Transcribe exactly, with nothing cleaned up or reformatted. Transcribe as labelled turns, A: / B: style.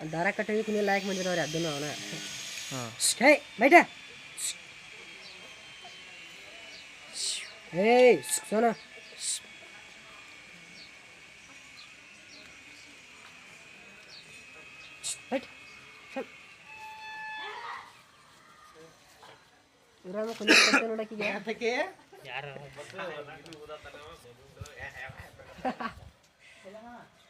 A: ದಾರ ಕಟ್ಟೋದಕ್ಕೆ ನೀ ಲೈಕ್ ಮಾಡಿದ್ರವ್ರಿ ಅದನ್ನು ಅವನ
B: ಹಾಂ
A: ಹೇ ಬೈಟ ಏಯ್ ಸೋನ ಬೈಟ್ ಇರಾಮ ಕೊಂಚ ಕತ್ತೆ ನೋಡಕ್ಕಿಗೆ
C: ಅದಕ್ಕೆ
B: ಯಾರು